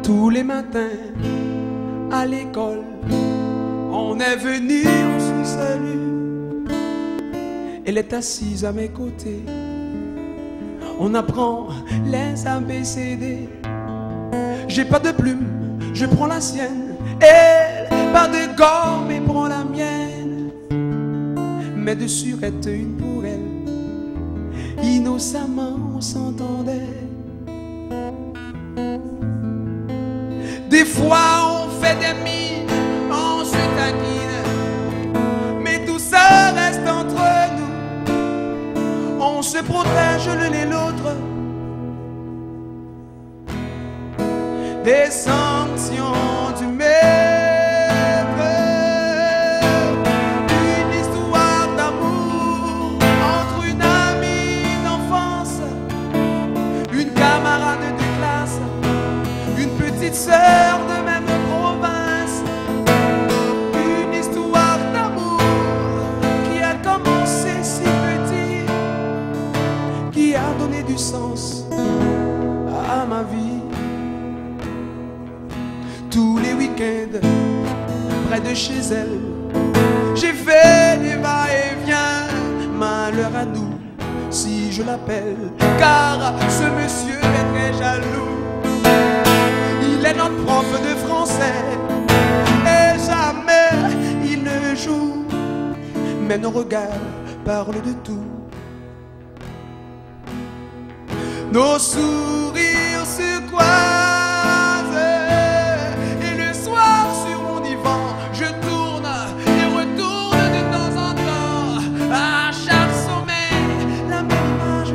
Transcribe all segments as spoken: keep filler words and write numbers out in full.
Tous les matins à l'école, on est venu, on se salue. Elle est assise à mes côtés. On apprend les A B C D. J'ai pas de plume, je prends la sienne. Elle, pas de gomme, et prend la mienne. Mais de surette une pour elle. Innocemment on s'entendait. Des fois on fait des mines, on se taquine, mais tout ça reste entre nous. On se protège l'un et l'autre des sanctions du maître. Une histoire d'amour entre une amie d'enfance, une camarade de classe, une petite sœur de même province. Une histoire d'amour qui a commencé si petit, qui a donné du sens à ma vie. Tous les week-ends, près de chez elle, j'ai fait des va-et-vient. Malheur à nous si je l'appelle, car ce monsieur est très jaloux. Il est notre prof de français et jamais il ne joue. Mais nos regards parlent de tout. Nos sourires se croisent et le soir sur mon divan, je tourne et retourne de temps en temps. À chaque sommeil, la même image,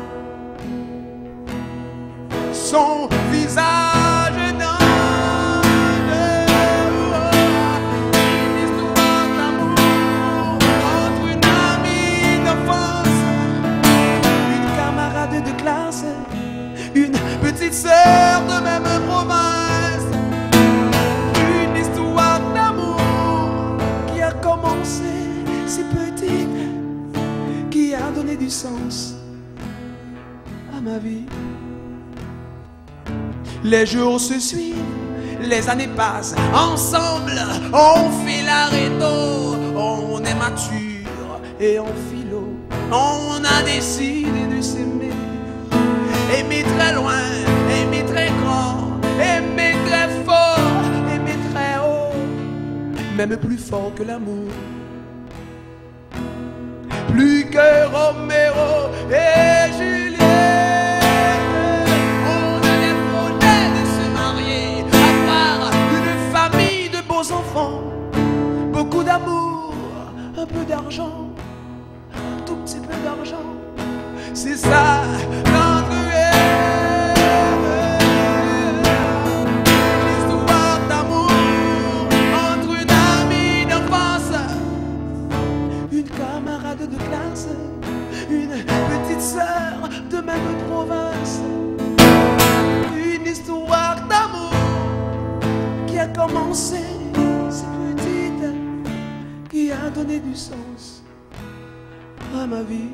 son visage. Une petite sœur de même province. Une histoire d'amour qui a commencé si petite, qui a donné du sens à ma vie. Les jours se suivent, les années passent. Ensemble, on fait la réto. On est mature et en philo. On a décidé de s'aimer. Aimer très loin, aimer très grand, aimer très fort, aimer très haut, même plus fort que l'amour. Plus que Roméo et Juliette. On a des projets de se marier, avoir une famille de beaux enfants, beaucoup d'amour, un peu d'argent, un tout petit peu d'argent. C'est ça notre rêve. L'histoire d'amour entre une amie d'enfance, une camarade de classe, une petite sœur de même province. Une histoire d'amour qui a commencé si petite, qui a donné du sens à ma vie.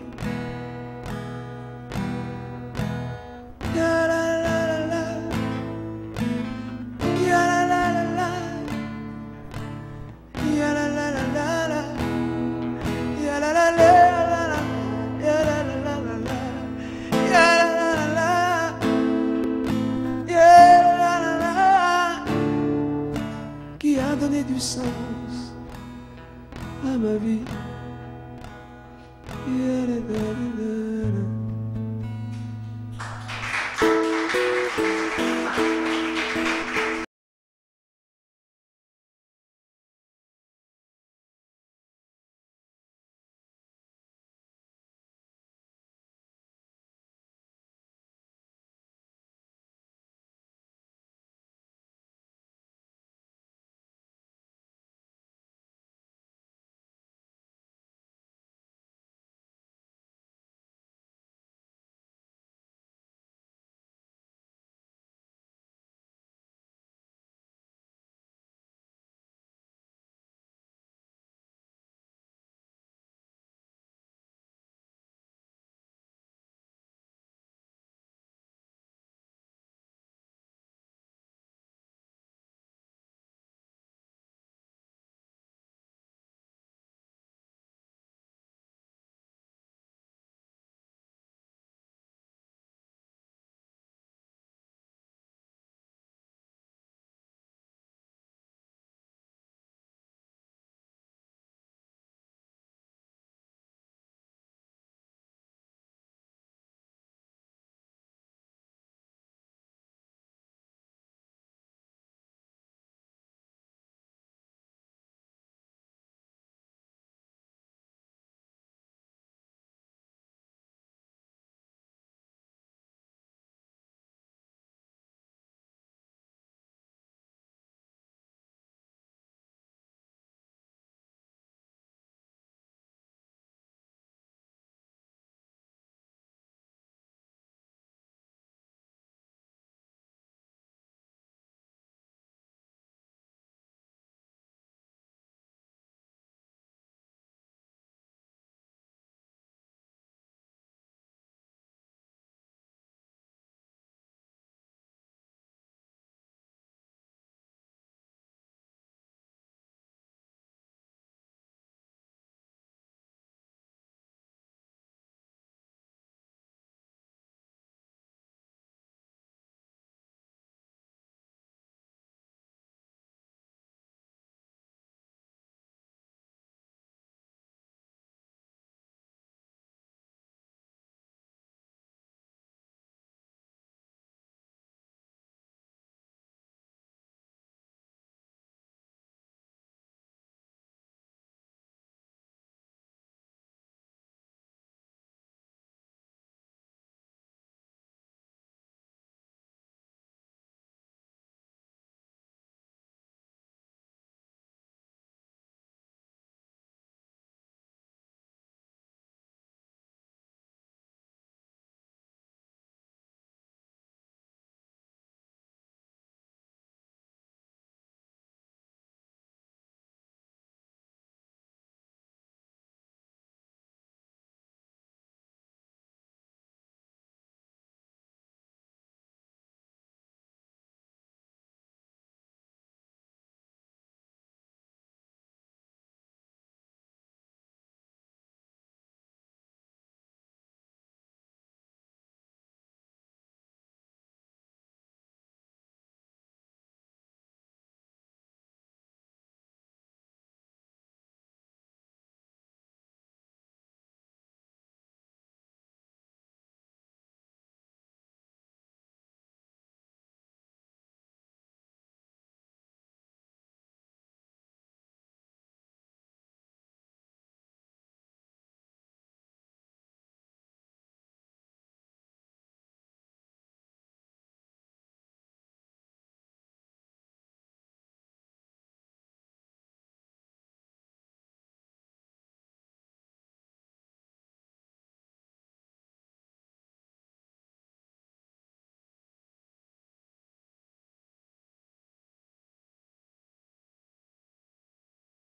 Qui a donné du sens à ma vie.